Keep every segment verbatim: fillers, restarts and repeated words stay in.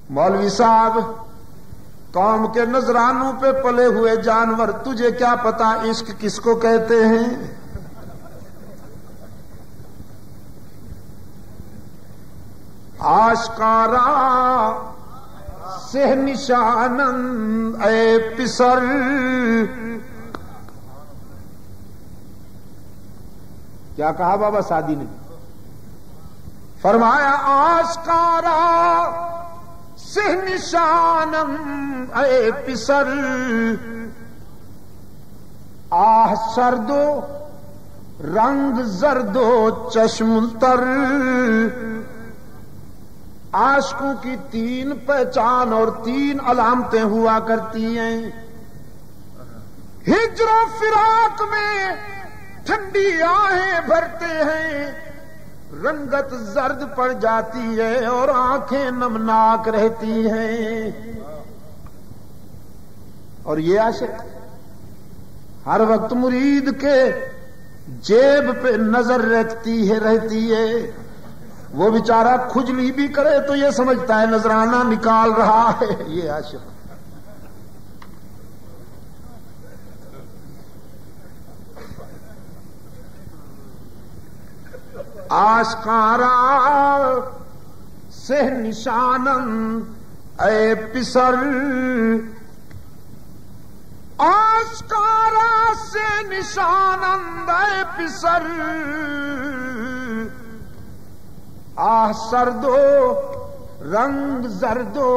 مولوی صاحب قوم کے نذرانوں پہ پلے ہوئے جانور، تجھے کیا پتا عشق کس کو کہتے ہیں؟ آشکارا سے نشانند اے پسر، کیا کہا بابا سعدی نے؟ فرمایا آشکارا سے نشانند اے پسر، آہ سردو رنگ زردو چشم تر۔ عاشقوں کی تین پہچان اور تین علامتیں ہوا کرتی ہیں۔ ہجر و فراق میں ٹھنڈی آہیں بھرتے ہیں، رنگت زرد پڑ جاتی ہے اور آنکھیں نمناک رہتی ہیں۔ اور یہ عاشق ہر وقت مرید کے جیب پہ نظر رکھتی ہے رہتی ہے، وہ بیچارہ کھجلی بھی کرے تو یہ سمجھتا ہے نذرانہ نکال رہا ہے۔ یہ عاشق آشکارا سے نشانند اے پسر، آشکارا سے نشانند اے پسر، آہ سردو رنگ زردو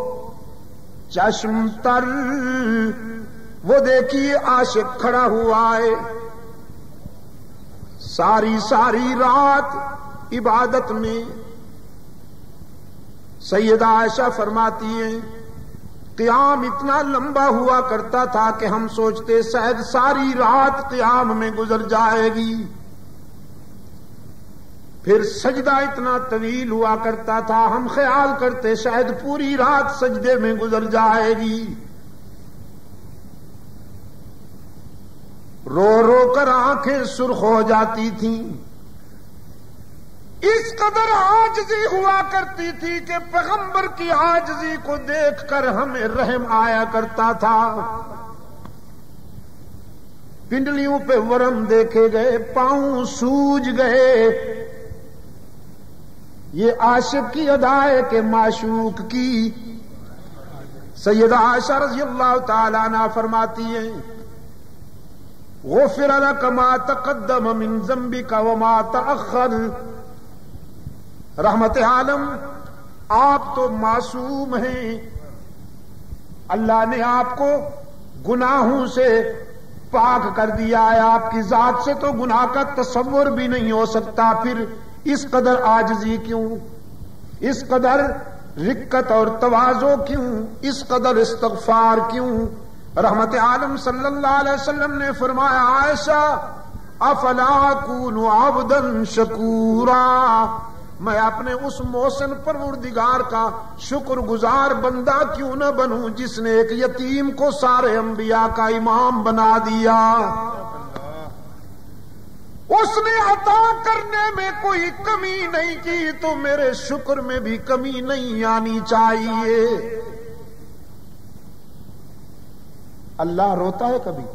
چشم تر۔ وہ دیکھیے عاشق کھڑا ہوا ہے، ساری ساری رات عبادت میں۔ سیدہ عائشہ فرماتی ہیں قیام اتنا لمبا ہوا کرتا تھا کہ ہم سوچتے شاید ساری رات قیام میں گزر جائے گی، پھر سجدہ اتنا طویل ہوا کرتا تھا ہم خیال کرتے شاید پوری رات سجدے میں گزر جائے گی۔ رو رو کر آنکھیں سرخ ہو جاتی تھیں، اس قدر عاجزی ہوا کرتی تھی کہ پیغمبر کی عاجزی کو دیکھ کر ہمیں رحم آیا کرتا تھا۔ پنڈلیوں پہ ورم دیکھے گئے، پاؤں سوج گئے۔ یہ عاشق کی ادا ہے کہ معشوق کی۔ سیدہ عائشہ رضی اللہ تعالی عنہا فرماتی ہیں غفر لک ما تقدم من ذنبک وما تأخر۔ رحمت عالم آپ تو معصوم ہیں، اللہ نے آپ کو گناہوں سے پاک کر دیا ہے، آپ کی ذات سے تو گناہ کا تصور بھی نہیں ہو سکتا، پھر اس قدر عاجزی کیوں، اس قدر رقت اور تواضع کیوں، اس قدر استغفار کیوں؟ رحمت عالم صلی اللہ علیہ وسلم نے فرمایا عائشہ افلا اکون عبدا شکورا، میں اپنے اس محسن پروردگار کا شکر گزار بندہ کیوں نہ بنوں جس نے ایک یتیم کو سارے انبیاء کا امام بنا دیا۔ اس نے عطا کرنے میں کوئی کمی نہیں کی تو میرے شکر میں بھی کمی نہیں آنی چاہیے۔ اللہ روتا ہے کبھی؟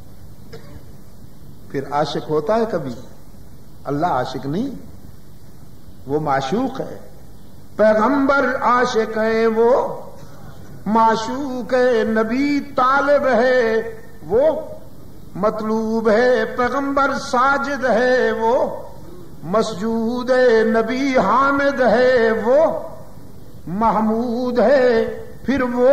پھر عاشق ہوتا ہے کبھی؟ اللہ عاشق نہیں، وہ معشوق ہے۔ پیغمبر عاشق ہے، وہ معشوق ہے۔ نبی طالب ہے، وہ مطلوب ہے۔ پیغمبر ساجد ہے، وہ مسجود ہے۔ نبی حامد ہے، وہ محمود ہے۔ پھر وہ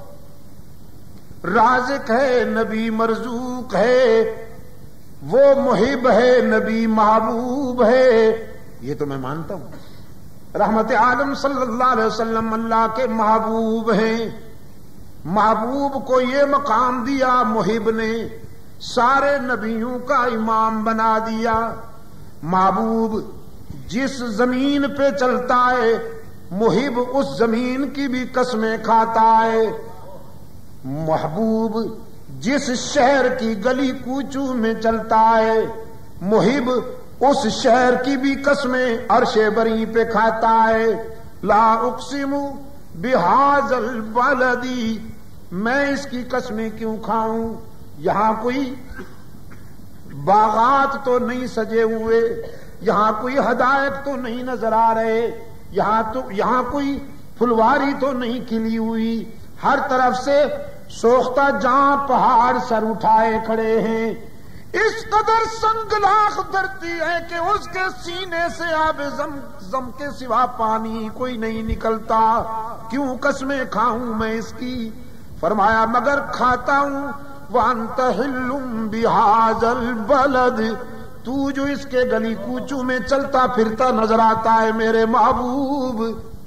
رازق ہے، نبی مرزوق ہے۔ وہ محب ہے، نبی محبوب ہے۔ یہ تو میں مانتا ہوں۔ رحمت عالم صلی اللہ علیہ وسلم اللہ کے محبوب ہیں۔ محبوب کو یہ مقام دیا محب نے، سارے نبیوں کا امام بنا دیا۔ محبوب جس زمین پہ چلتا ہے محب اس زمین کی بھی قسمیں کھاتا ہے۔ محبوب جس شہر کی گلی کوچوں میں چلتا ہے محب اس شہر کی بھی قسمیں عرش بری پہ کھاتا ہے۔ لا اقسم بِهَذَا الْبَلَدِ، میں اس کی قسمیں کیوں کھاؤں؟ یہاں کوئی باغات تو نہیں سجے ہوئے، یہاں کوئی حدائق تو نہیں نظر آ رہے، یہاں تو یہاں کوئی پھلواری تو نہیں کھلی ہوئی، ہر طرف سے سوختہ جاں پہاڑ سر اٹھائے کھڑے ہیں، اس قدر سنگلاخ دھرتی ہے کہ اس کے سینے سے آب زم زم کے سوا پانی کوئی نہیں نکلتا، کیوں قسمیں کھاؤں میں اس کی؟ فرمایا مگر کھاتا ہوں وَأَنْتَ حِلٌّ بِهَذَا الْبَلَدِ، تو جو اس کے گلی کوچوں میں چلتا پھرتا نظر آتا ہے میرے محبوب،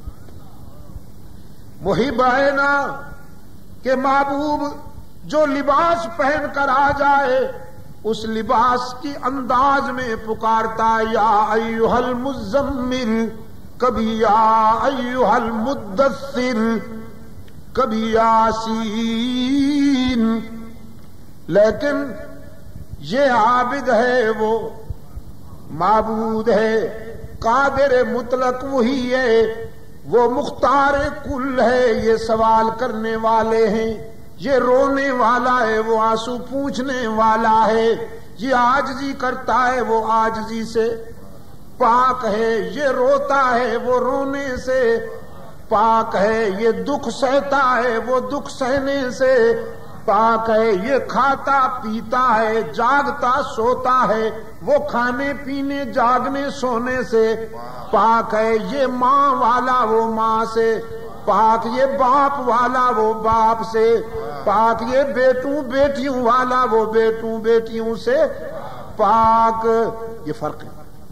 محب ہے نا کہ محبوب جو لباس پہن کر آ جائے اس لباس کی انداز میں پکارتا یا ایھا المزمل، کبھی یا ایھا المدثر، کبھی یاسین، لیکن یہ عابد ہے، وہ معبود ہے، قادر مطلق وہی ہے، وہ مختار کل ہے، یہ سوال کرنے والے ہیں، یہ رونے والا ہے، وہ آنسو پوچھنے والا ہے، یہ عاجزی کرتا ہے، وہ عاجزی سے پاک ہے، یہ روتا ہے، وہ رونے سے پاک ہے، یہ دکھ سہتا ہے، وہ دکھ سہنے سے پاک ہے، یہ کھاتا پیتا ہے، جاگتا سوتا ہے، وہ کھانے پینے جاگنے سونے سے پاک ہے، یہ ماں والا وہ ماں سے پاک، یہ باپ والا وہ باپ سے پاک، یہ بیٹوں بیٹیوں والا وہ بیٹوں بیٹیوں سے پاک۔ یہ فرق ہے۔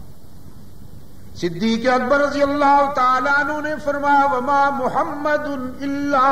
صدیق اکبر رضی اللہ تعالیٰ عنہ نے فرمایا وما محمد الا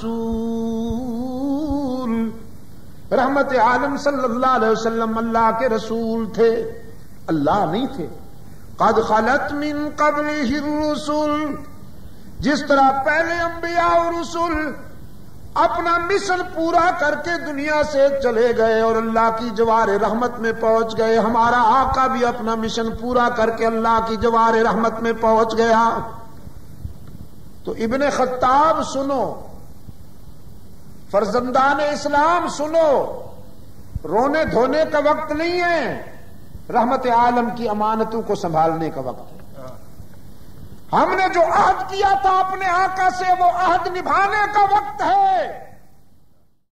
رسول، رحمت عالم صلی اللہ علیہ وسلم اللہ کے رسول تھے، اللہ نہیں تھے۔ قد خلت من قبلہ الرسل، جس طرح پہلے انبیاء اور رسول اپنا مشن پورا کر کے دنیا سے چلے گئے اور اللہ کی جوار رحمت میں پہنچ گئے، ہمارا آقا بھی اپنا مشن پورا کر کے اللہ کی جوار رحمت میں پہنچ گیا۔ تو ابن خطاب سنو، فرزندان اسلام سنو، رونے دھونے کا وقت نہیں ہے، رحمت عالم کی امانتوں کو سنبھالنے کا وقت ہے۔ ہم نے جو عہد کیا تھا اپنے آقا سے وہ عہد نبھانے کا وقت ہے۔